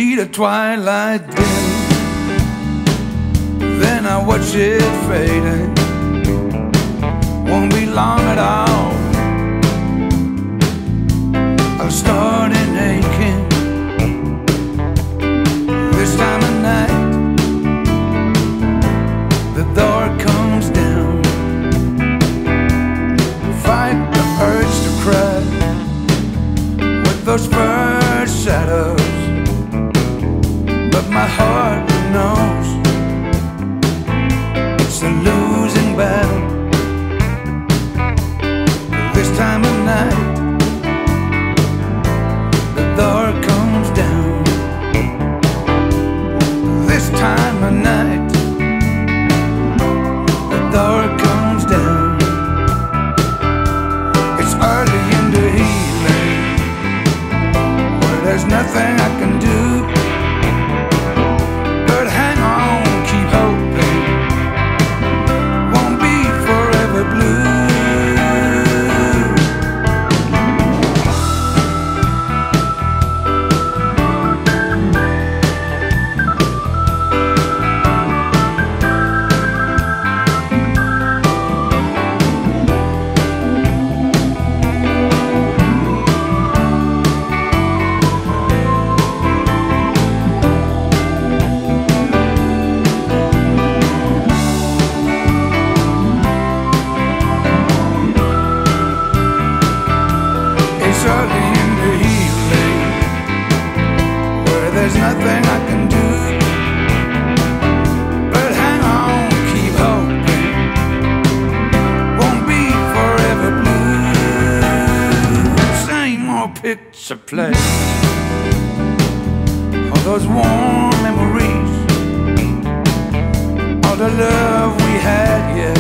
see the twilight dim, then I watch it fading. Won't be long at all, I'll start in aching. This time of night, the door comes down. Fight the urge to cry with those first shadows, but my heart knows it's a losing battle. This time of night, the door comes down. This time of night, the door comes down. It's early in the evening, where there's nothing I can do but hang on, keep hoping, won't be forever blue. It's early in the evening, where there's nothing I can do but hang on, keep hoping, won't be forever blue. Same old picture play, all those warm memories, all the love we had, yeah.